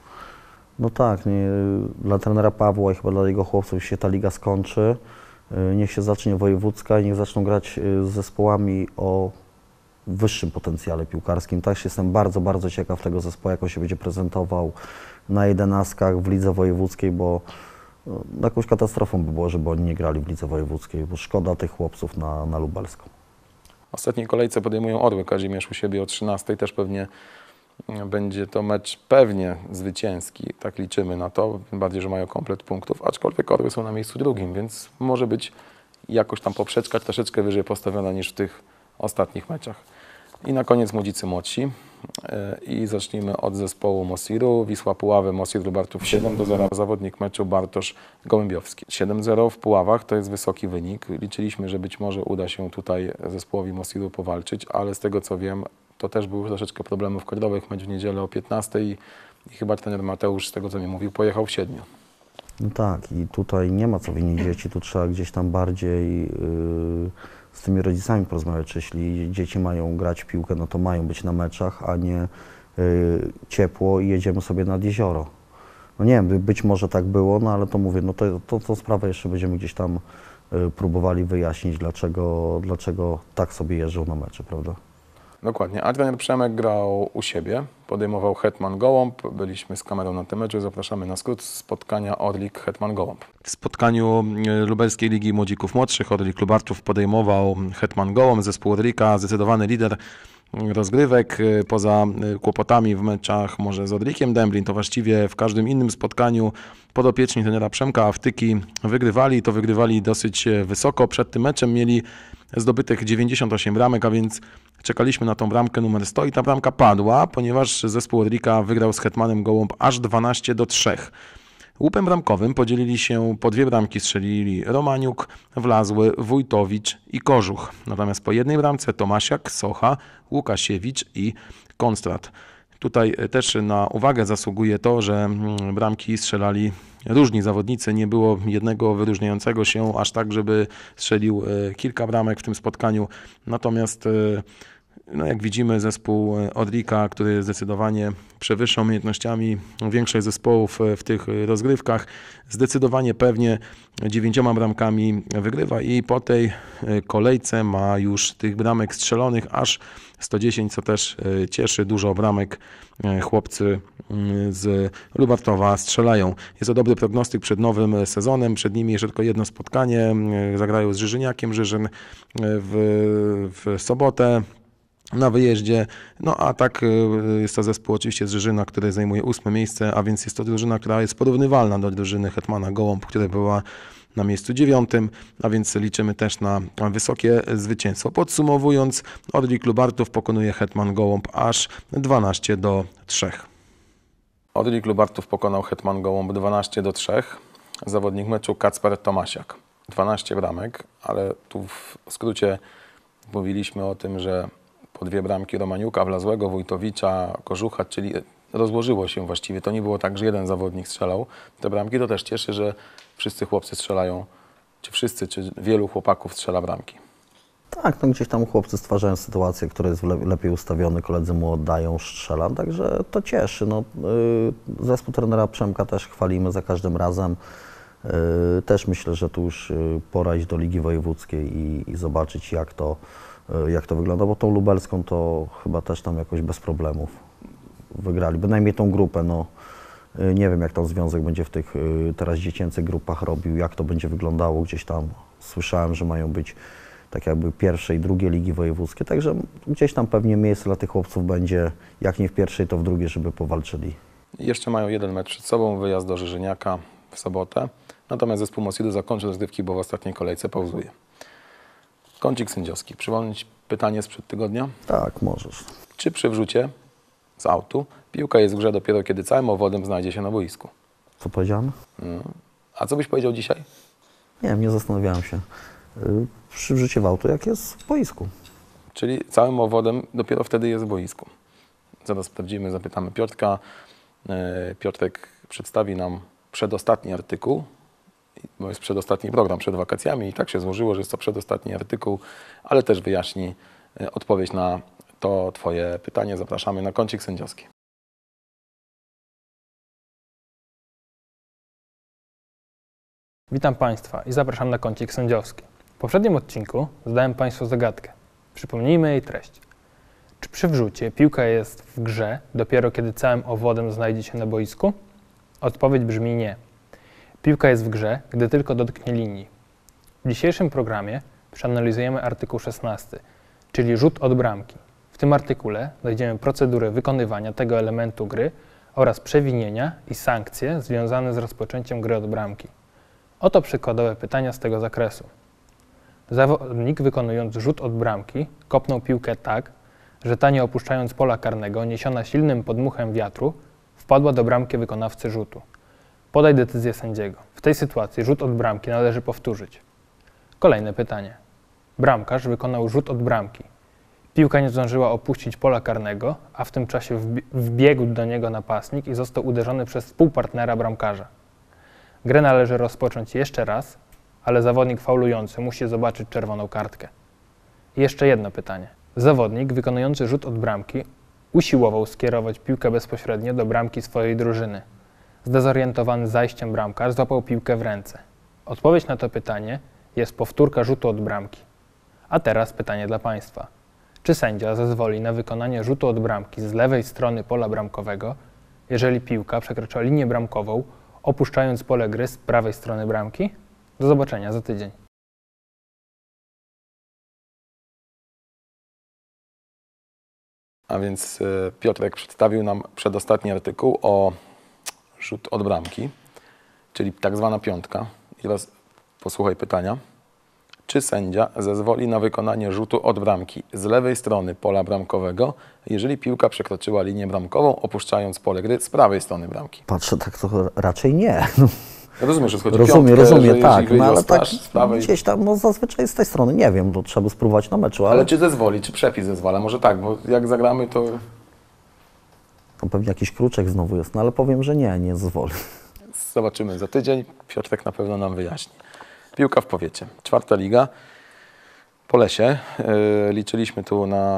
No tak, nie, dla trenera Pawła i chyba dla jego chłopców się ta liga skończy. Y, Niech się zacznie wojewódzka i niech zaczną grać y, z zespołami o wyższym potencjale piłkarskim. Też jestem bardzo, bardzo ciekaw tego zespołu, jak on się będzie prezentował na jedenastkach w lidze wojewódzkiej, bo no, jakąś katastrofą by było, żeby oni nie grali w lidze wojewódzkiej, bo szkoda tych chłopców na, na lubelską. W ostatniej kolejce podejmują Orły Kazimierz u siebie o trzynastej. Też pewnie będzie to mecz pewnie zwycięski, tak liczymy na to, tym bardziej, że mają komplet punktów, aczkolwiek Orły są na miejscu drugim, więc może być jakoś tam poprzeczka troszeczkę wyżej postawiona niż w tych ostatnich meczach. I na koniec Młodzicy Młodsi i zacznijmy od zespołu Mosiru. Wisła Puławy, Mosir Lubartów siedem do zera. Zawodnik meczu Bartosz Gołębiowski. siedem zero w Puławach to jest wysoki wynik. Liczyliśmy, że być może uda się tutaj zespołowi Mosiru powalczyć, ale z tego co wiem, to też było troszeczkę problemów kordowych. Mecz w niedzielę o piętnastej i chyba trener Mateusz, z tego co mi mówił, pojechał w siedmiu. No tak, i tutaj nie ma co winić dzieci, tu trzeba gdzieś tam bardziej yy, z tymi rodzicami porozmawiać, czy jeśli dzieci mają grać w piłkę, no to mają być na meczach, a nie yy, ciepło i jedziemy sobie nad jezioro. No nie wiem, być może tak było, no ale to mówię, no to, to, to sprawę jeszcze będziemy gdzieś tam yy, próbowali wyjaśnić, dlaczego, dlaczego tak sobie jeżdżą na mecze, prawda? Dokładnie. A trener Przemek grał u siebie, podejmował Hetman Gołąb. Byliśmy z kamerą na tym meczu. Zapraszamy na skrót spotkania Orlik Hetman Gołąb. W spotkaniu Lubelskiej Ligi Młodzików Młodszych Orlik Lubartów podejmował Hetman Gołąb, zespół Orlika, zdecydowany lider rozgrywek. Poza kłopotami w meczach może z Orlikiem Dęblin, to właściwie w każdym innym spotkaniu podopieczni trenera Przemka Awtyki wygrywali. To wygrywali dosyć wysoko. Przed tym meczem mieli zdobytych dziewięćdziesiąt osiem bramek, a więc czekaliśmy na tą bramkę numer sto i ta bramka padła, ponieważ zespół Orlika wygrał z Hetmanem Gołąb aż dwanaście do trzech. Łupem bramkowym podzielili się, po dwie bramki strzelili Romaniuk, Wlazły, Wójtowicz i Kożuch. Natomiast po jednej bramce Tomasiak, Socha, Łukasiewicz i Konstrat. Tutaj też na uwagę zasługuje to, że bramki strzelali różni zawodnicy. Nie było jednego wyróżniającego się aż tak, żeby strzelił kilka bramek w tym spotkaniu. Natomiast No jak widzimy, zespół Odrika, który zdecydowanie przewyższa umiejętnościami większość zespołów w tych rozgrywkach, zdecydowanie pewnie dziewięcioma bramkami wygrywa i po tej kolejce ma już tych bramek strzelonych aż sto dziesięć, co też cieszy. Dużo bramek chłopcy z Lubartowa strzelają. Jest to dobry prognostyk przed nowym sezonem. Przed nimi jeszcze tylko jedno spotkanie. Zagrają z Żyżyniakiem Żyżyn w, w sobotę na wyjeździe. No a tak jest to zespół oczywiście z Żyżyna, który zajmuje ósme miejsce, a więc jest to drużyna, która jest porównywalna do drużyny Hetmana Gołąb, która była na miejscu dziewiątym, a więc liczymy też na wysokie zwycięstwo. Podsumowując, Odrik Lubartów pokonuje Hetman Gołąb aż dwanaście do trzech. Odrik Lubartów pokonał Hetman Gołąb dwanaście do trzech. Zawodnik meczu Kacper Tomasiak. dwanaście bramek, ale tu w skrócie mówiliśmy o tym, że po dwie bramki Romaniuka, Wlazłego, Wójtowicza, Kożucha, czyli rozłożyło się właściwie. To nie było tak, że jeden zawodnik strzelał te bramki. To też cieszy, że wszyscy chłopcy strzelają, czy wszyscy, czy wielu chłopaków strzela bramki. Tak, no gdzieś tam chłopcy stwarzają sytuację, która jest le lepiej ustawiony, koledzy mu oddają, strzela, także to cieszy. No, yy, zespół trenera Przemka też chwalimy za każdym razem. Yy, też myślę, że tu już yy, pora iść do Ligi Wojewódzkiej i, i zobaczyć, jak to, yy, jak to wygląda, bo tą lubelską to chyba też tam jakoś bez problemów wygrali, bynajmniej tą grupę. No. Nie wiem, jak tam związek będzie w tych teraz dziecięcych grupach robił, jak to będzie wyglądało. Gdzieś tam słyszałem, że mają być tak jakby pierwsze i drugie ligi wojewódzkie, także gdzieś tam pewnie miejsce dla tych chłopców będzie, jak nie w pierwszej, to w drugiej, żeby powalczyli. Jeszcze mają jeden mecz przed sobą, wyjazd do Żyżyniaka w sobotę, natomiast zespół Mosidu zakończy rozgrywki, bo w ostatniej kolejce pauzuje. Kącik sędziowski. Przypomnieć pytanie sprzed tygodnia? Tak, możesz. Czy przy wrzucie z autu piłka jest w grze dopiero, kiedy całym owodem znajdzie się na boisku? Co powiedziałem? Hmm. A co byś powiedział dzisiaj? Nie wiem, nie zastanawiałem się. Yy, przy wrzucie w auto, jak jest w boisku. Czyli całym owodem dopiero wtedy jest w boisku. Zaraz sprawdzimy, zapytamy Piotrka. Yy, Piotrek przedstawi nam przedostatni artykuł, bo jest przedostatni program przed wakacjami i tak się złożyło, że jest to przedostatni artykuł, ale też wyjaśni yy, odpowiedź na to Twoje pytanie. Zapraszamy na kącik sędziowski. Witam Państwa i zapraszam na kącik sędziowski. W poprzednim odcinku zadałem Państwu zagadkę. Przypomnijmy jej treść. Czy przy wrzucie piłka jest w grze dopiero kiedy całym owodem znajdzie się na boisku? Odpowiedź brzmi nie. Piłka jest w grze, gdy tylko dotknie linii. W dzisiejszym programie przeanalizujemy artykuł szesnasty, czyli rzut od bramki. W tym artykule znajdziemy procedurę wykonywania tego elementu gry oraz przewinienia i sankcje związane z rozpoczęciem gry od bramki. Oto przykładowe pytania z tego zakresu. Zawodnik wykonując rzut od bramki kopnął piłkę tak, że ta nie opuszczając pola karnego, niesiona silnym podmuchem wiatru, wpadła do bramki wykonawcy rzutu. Podaj decyzję sędziego. W tej sytuacji rzut od bramki należy powtórzyć. Kolejne pytanie. Bramkarz wykonał rzut od bramki. Piłka nie zdążyła opuścić pola karnego, a w tym czasie wbiegł do niego napastnik i został uderzony przez współpartnera bramkarza. Grę należy rozpocząć jeszcze raz, ale zawodnik faulujący musi zobaczyć czerwoną kartkę. I jeszcze jedno pytanie. Zawodnik wykonujący rzut od bramki usiłował skierować piłkę bezpośrednio do bramki swojej drużyny. Zdezorientowany zajściem bramkarz złapał piłkę w ręce. Odpowiedź na to pytanie jest powtórka rzutu od bramki. A teraz pytanie dla Państwa. Czy sędzia zezwoli na wykonanie rzutu od bramki z lewej strony pola bramkowego, jeżeli piłka przekracza linię bramkową, opuszczając pole gry z prawej strony bramki? Do zobaczenia za tydzień. A więc Piotrek przedstawił nam przedostatni artykuł o rzut od bramki, czyli tak zwana piątka. I teraz posłuchaj pytania. Czy sędzia zezwoli na wykonanie rzutu od bramki z lewej strony pola bramkowego, jeżeli piłka przekroczyła linię bramkową, opuszczając pole gry z prawej strony bramki? Patrzę, tak to raczej nie. No. Rozumiesz, że chodzi Rozumiem, piątkę, rozumiem, że tak, no ale tak z prawej... gdzieś tam no, zazwyczaj z tej strony, nie wiem, to trzeba by spróbować na meczu, ale... Ale czy zezwoli, czy przepis zezwala? Może tak, bo jak zagramy, to... No, pewnie jakiś kruczek znowu jest, no ale powiem, że nie, nie zezwoli. Zobaczymy za tydzień, Piotrek na pewno nam wyjaśni. Piłka w powiecie. Czwarta liga. Po Lesie. Yy, liczyliśmy tu na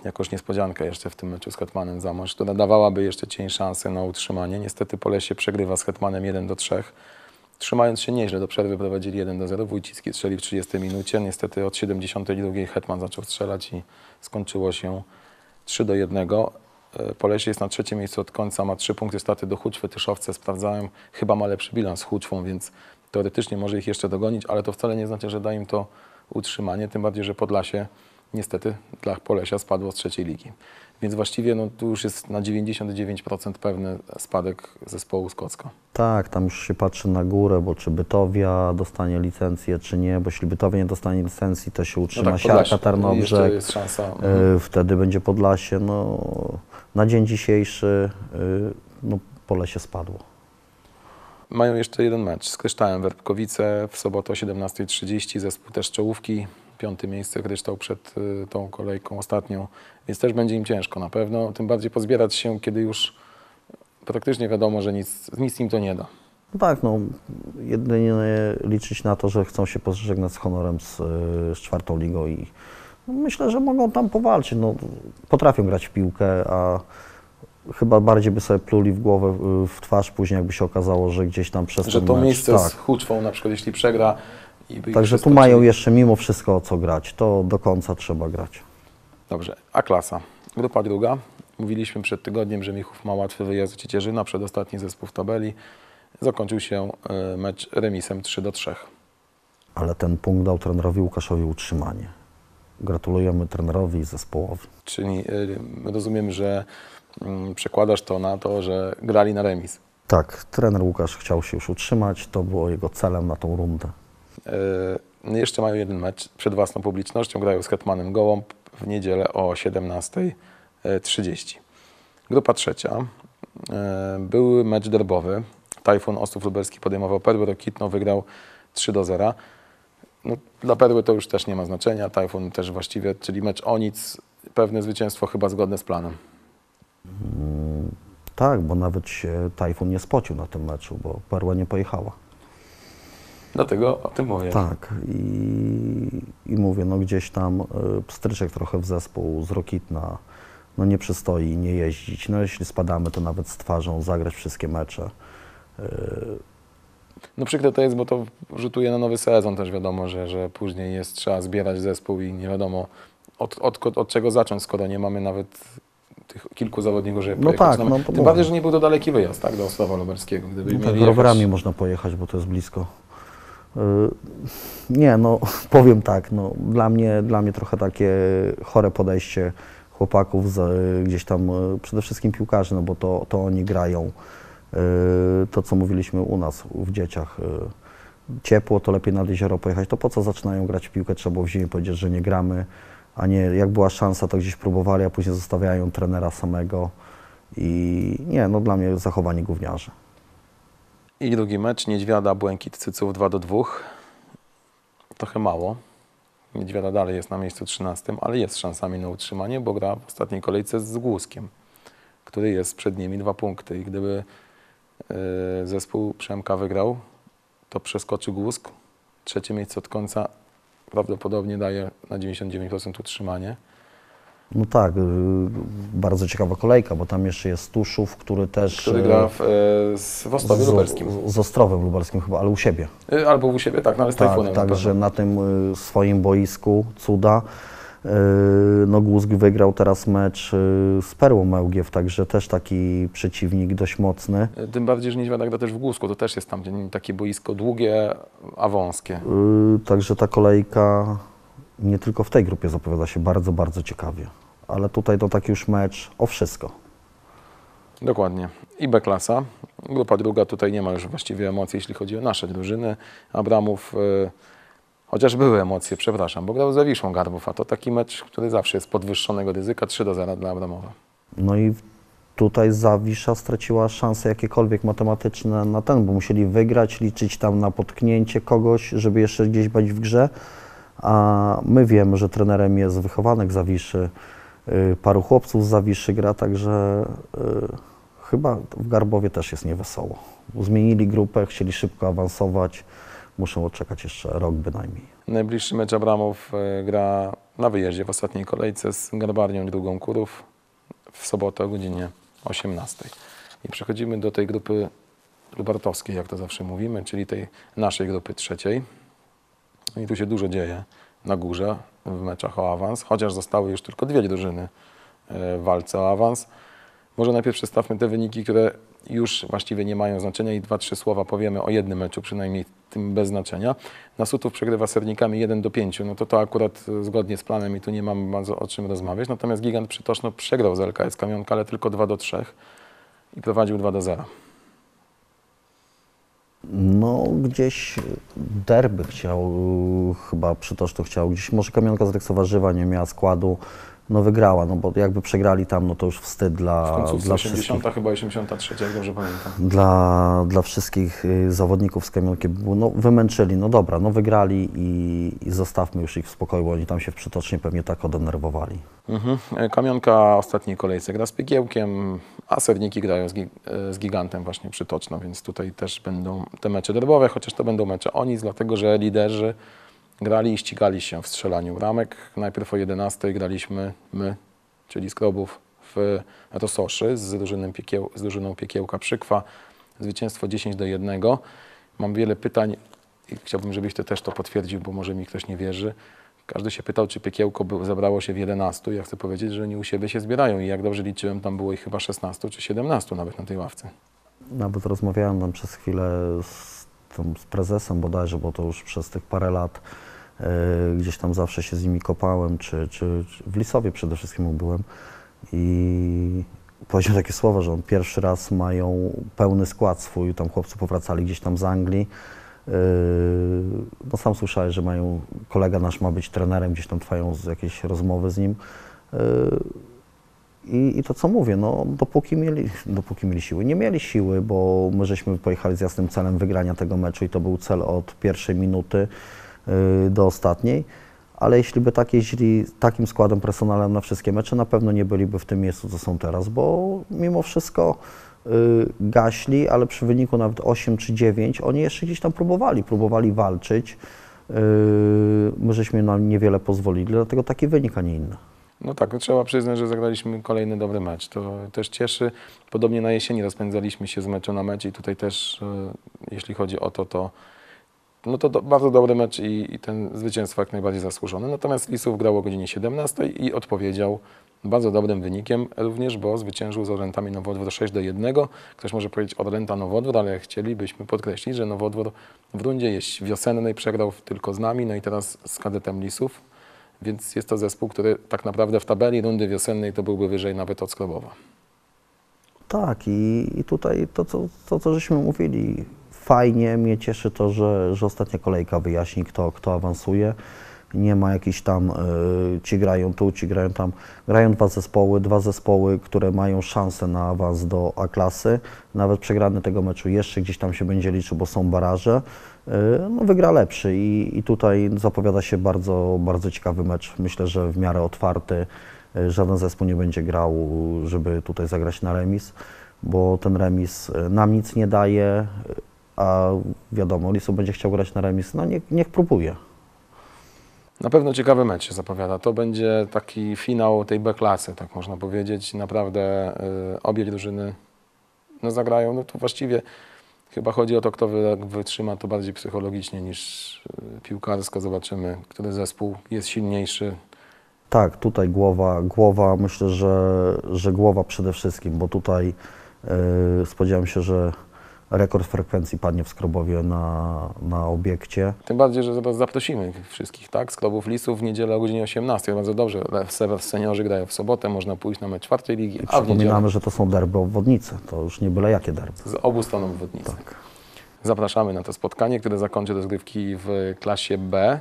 jakąś niespodziankę jeszcze w tym meczu z Hetmanem Zamość, która dawałaby jeszcze cień szansę na utrzymanie. Niestety Polesie przegrywa z Hetmanem jeden do trzech. Trzymając się nieźle, do przerwy prowadzili jeden do zera. Wójcicki strzelił w trzydziestej minucie. Niestety od siedemdziesiątej drugiej Hetman zaczął strzelać i skończyło się trzy do jednego. Polesie jest na trzecim miejscu od końca, ma trzy punkty straty do Hućwy. Tyszowce sprawdzałem, chyba ma lepszy bilans z Hućwą, więc teoretycznie może ich jeszcze dogonić, ale to wcale nie znaczy, że da im to utrzymanie, tym bardziej, że Podlasie niestety dla Polesia spadło z trzeciej ligi. Więc właściwie no, tu już jest na dziewięćdziesiąt dziewięć procent pewny spadek zespołu z Kłodzka. Tak, tam już się patrzy na górę, bo czy Bytowia dostanie licencję, czy nie, bo jeśli Bytowia nie dostanie licencji, to się utrzyma No tak, Siarka, Podlasie. Tarnobrzeg, Jeszcze jest szansa. y, wtedy będzie Podlasie. No, na dzień dzisiejszy y, no, Polesie spadło. Mają jeszcze jeden mecz z Kryształem Werbkowice w sobotę o siedemnastej trzydzieści. Zespół też czołówki, piąte miejsce, Kryształ przed y, tą kolejką ostatnią, więc też będzie im ciężko na pewno. Tym bardziej pozbierać się, kiedy już praktycznie wiadomo, że nic, nic im to nie da. No tak, no, jedynie liczyć na to, że chcą się pożegnać z honorem z, y, z czwartą ligą i no, myślę, że mogą tam powalczyć. No, potrafią grać w piłkę, a chyba bardziej by sobie pluli w głowę, w twarz później, jakby się okazało, że gdzieś tam przez Że ten to mecz, miejsce tak. z Hućwą, na przykład jeśli przegra i by ich Także tu przeskoczyli. mają jeszcze mimo wszystko o co grać, to do końca trzeba grać. Dobrze, A klasa. Grupa druga. Mówiliśmy przed tygodniem, że Michów ma łatwy wyjazd do Ciecierzyna, przedostatni zespół w tabeli. Zakończył się y, mecz remisem trzy do trzech. Ale ten punkt dał trenerowi Łukaszowi utrzymanie. Gratulujemy trenerowi i zespołowi. Czyli y, rozumiem, że y, przekładasz to na to, że grali na remis. Tak, trener Łukasz chciał się już utrzymać, to było jego celem na tą rundę. Y, jeszcze mają jeden mecz przed własną publicznością. Grają z Hetmanem Gołąb w niedzielę o siedemnastej trzydzieści. Grupa trzecia. Y, był mecz derbowy. Tajfun Ostrów Lubelski podejmował Perły, Rokitno wygrał trzy do zera. No, dla Perły to już też nie ma znaczenia. Tajfun też właściwie, czyli mecz o nic, pewne zwycięstwo chyba zgodne z planem. Mm, tak, bo nawet się Tajfun nie spocił na tym meczu, bo Perła nie pojechała. Dlatego o tym mówię. Tak i, i mówię, no gdzieś tam y, pstryczek trochę w zespół z Rokitna, no nie przystoi nie jeździć. No jeśli spadamy, to nawet z twarzą zagrać wszystkie mecze. Y, No przykre to jest, bo to rzutuje na nowy sezon też wiadomo, że, że później jest, trzeba zbierać zespół i nie wiadomo od, od, od czego zacząć, skoro nie mamy nawet tych kilku zawodników, żeby No pojechać. tak, na- no to Tym mówię. bardziej, że nie był to daleki wyjazd, tak, do Ostrowa Lubelskiego. Gdyby no mieli tak, rowerami jechać- można pojechać, bo to jest blisko. Y, nie, no powiem tak, no dla mnie, dla mnie trochę takie chore podejście chłopaków, z, gdzieś tam y, przede wszystkim piłkarzy, no bo to, to oni grają. Y, to, co mówiliśmy u nas, w dzieciach. y, Ciepło, to lepiej nad jezioro pojechać. To po co zaczynają grać w piłkę? Trzeba było w zimie powiedzieć, że nie gramy, a nie jak była szansa, to gdzieś próbowali, a później zostawiają trenera samego. I nie, no dla mnie zachowanie gówniarzy. I drugi mecz, Niedźwiada, Błękit, Cyców dwa do dwóch. Trochę mało. Niedźwiada dalej jest na miejscu trzynastym, ale jest z szansami na utrzymanie, bo gra w ostatniej kolejce z Głuskiem, który jest przed nimi dwa punkty. I gdyby yy, zespół Przemka wygrał, to przeskoczy Głusk. Trzecie miejsce od końca prawdopodobnie daje na dziewięćdziesiąt dziewięć procent utrzymanie. No tak, y, bardzo ciekawa kolejka, bo tam jeszcze jest Tuszów, który też... Który y, gra w, yy, z- w Ostrowie z, Lubelskim. z Ostrowem Lubelskim chyba, ale u siebie. Yy, albo u siebie, tak, nawet z Tajfunem. Tak, na także pewno. na tym y, swoim boisku cuda. y, No Głusk wygrał teraz mecz y, z Perłą Mełgiew, także też taki przeciwnik dość mocny. Tym bardziej, że Niedźwiada gra też w Głusku, to też jest tam takie boisko długie, a wąskie. Y, Także ta kolejka nie tylko w tej grupie zapowiada się bardzo, bardzo ciekawie. Ale tutaj to taki już mecz o wszystko. Dokładnie. I B-klasa. Grupa druga, tutaj nie ma już właściwie emocji, jeśli chodzi o nasze drużyny. Abramów, y, chociaż były emocje, przepraszam, bo grał z Zawiszą Garbów, a to taki mecz, który zawsze jest podwyższonego ryzyka, trzy do zera dla Abramowa. No i tutaj Zawisza straciła szanse jakiekolwiek matematyczne na ten, bo musieli wygrać, liczyć tam na potknięcie kogoś, żeby jeszcze gdzieś być w grze. A my wiemy, że trenerem jest wychowanek Zawiszy, y, paru chłopców z Zawiszy gra, także y, chyba w Garbowie też jest niewesoło. Zmienili grupę, chcieli szybko awansować, muszą odczekać jeszcze rok bynajmniej. Najbliższy mecz Abramów y, gra na wyjeździe w ostatniej kolejce z Garbarnią Drugą Kurów w sobotę o godzinie osiemnastej. I przechodzimy do tej grupy lubartowskiej, jak to zawsze mówimy, czyli tej naszej grupy trzeciej. I tu się dużo dzieje na górze w meczach o awans, chociaż zostały już tylko dwie drużyny w walce o awans. Może najpierw przedstawmy te wyniki, które już właściwie nie mają znaczenia i dwa, trzy słowa powiemy o jednym meczu, przynajmniej tym bez znaczenia. Nasutów przegrywa z Sernikami jeden do pięciu, no to to akurat zgodnie z planem i tu nie mam bardzo o czym rozmawiać. Natomiast Gigant Przytoczno przegrał z L K S Kamionka, ale tylko dwa do trzech i prowadził dwa do zera. No gdzieś derby chciał, chyba Przytoczno chciał, gdzieś może Kamionka z Leksowarzywa nie miała składu, no wygrała, no bo jakby przegrali tam, no to już wstyd dla, W końcówce dla osiemdziesiąta, wszystkich. chyba osiemdziesiąta trzecia, jak dobrze pamiętam. Dla, dla wszystkich y, zawodników z Kamionki było, no wymęczyli, no dobra, no wygrali i, i zostawmy już ich w spokoju, bo oni tam się w Przytocznie pewnie tak odenerwowali. Mhm. Kamionka w ostatniej kolejce gra z Piekiełkiem, a Serniki grają z, gi z Gigantem właśnie Przytoczno, więc tutaj też będą te mecze derbowe, chociaż to będą mecze o nic, dlatego że liderzy grali i ścigali się w strzelaniu ramek. Najpierw o jedenastej graliśmy my, czyli Skrobów, w Rososzy z, drużyną Piekieł, z drużyną Piekiełka Przykwa. Zwycięstwo dziesięć do jednego. Mam wiele pytań i chciałbym, żebyś ty też to potwierdził, bo może mi ktoś nie wierzy. Każdy się pytał, czy Piekiełko by, zebrało się w jedenastu. Ja chcę powiedzieć, że oni u siebie się zbierają i jak dobrze liczyłem, tam było ich chyba szesnastu czy siedemnastu nawet na tej ławce. Nawet rozmawiałem tam przez chwilę z, tam, z prezesem bodajże, bo to już przez tych parę lat y, gdzieś tam zawsze się z nimi kopałem, czy, czy, czy w Lisowie przede wszystkim byłem i powiedział takie słowa, że on pierwszy raz mają pełny skład swój, tam chłopcy powracali gdzieś tam z Anglii. Yy, no sam słyszałeś, że mają, kolega nasz ma być trenerem, gdzieś tam trwają jakieś rozmowy z nim. Yy, I, I to co mówię, no dopóki mieli, dopóki mieli siły. Nie mieli siły, bo my żeśmy pojechali z jasnym celem wygrania tego meczu i to był cel od pierwszej minuty yy, do ostatniej. Ale jeśli by tak jeździli takim składem personalem na wszystkie mecze, na pewno nie byliby w tym miejscu, co są teraz, bo mimo wszystko yy, gaśli, ale przy wyniku nawet osiem czy dziewięć oni jeszcze gdzieś tam próbowali, próbowali walczyć. Yy, my żeśmy nam niewiele pozwolili, dlatego taki wynik, a nie inny. No tak, no trzeba przyznać, że zagraliśmy kolejny dobry mecz. To też cieszy. Podobnie na jesieni rozpędzaliśmy się z meczu na mecz i tutaj też, e, jeśli chodzi o to, to no to do, bardzo dobry mecz i, i ten zwycięstwo jak najbardziej zasłużone. Natomiast Lisów grał o godzinie siedemnastej i odpowiedział bardzo dobrym wynikiem również, bo zwyciężył z Orlentami Nowodwór sześć do jednego. Ktoś może powiedzieć Orlęta Nowodwór, ale chcielibyśmy podkreślić, że Nowodwór w rundzie jest wiosennej przegrał tylko z nami, no i teraz z kadetem Lisów. Więc jest to zespół, który tak naprawdę w tabeli rundy wiosennej to byłby wyżej nawet od Skrobowa. Tak i, i tutaj to co, to, co żeśmy mówili, fajnie, mnie cieszy to, że, że ostatnia kolejka wyjaśni, kto, kto awansuje. Nie ma jakichś tam, y, ci grają tu, ci grają tam. Grają dwa zespoły, dwa zespoły, które mają szansę na awans do A-klasy. Nawet przegrany tego meczu jeszcze gdzieś tam się będzie liczył, bo są baraże. Y, no wygra lepszy i, i tutaj zapowiada się bardzo, bardzo ciekawy mecz. Myślę, że w miarę otwarty. Y, żaden zespół nie będzie grał, żeby tutaj zagrać na remis, bo ten remis nam nic nie daje, a wiadomo, Lisów będzie chciał grać na remis, no niech, niech próbuje. Na pewno ciekawy mecz się zapowiada. To będzie taki finał tej B-klasy, tak można powiedzieć. Naprawdę y, obie drużyny no, zagrają. No tu właściwie chyba chodzi o to, kto wy, wytrzyma to bardziej psychologicznie niż y, piłkarsko. Zobaczymy, który zespół jest silniejszy. Tak, tutaj głowa, głowa myślę, że, że głowa przede wszystkim, bo tutaj y, spodziewam się, że rekord frekwencji padnie w Skrobowie na, na obiekcie. Tym bardziej, że zaraz zaprosimy wszystkich, tak? Skrobów Lisów w niedzielę o godzinie osiemnastej. Bardzo dobrze. Sewer seniorzy grają w sobotę, można pójść na mecz czwartej ligi, I a w niedzielę przypominamy, że to są derby obwodnicy, to już nie byle jakie derby. z obu stron obwodnicy. Tak. Zapraszamy na to spotkanie, które zakończy rozgrywki w klasie B.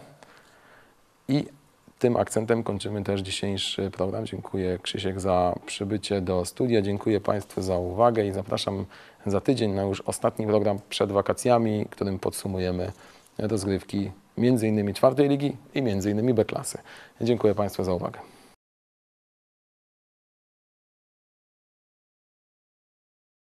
I tym akcentem kończymy też dzisiejszy program. Dziękuję Krzysiek za przybycie do studia, dziękuję Państwu za uwagę i zapraszam za tydzień na już ostatni program przed wakacjami, którym podsumujemy rozgrywki między innymi czwartej ligi i między innymi B-klasy. Dziękuję Państwu za uwagę.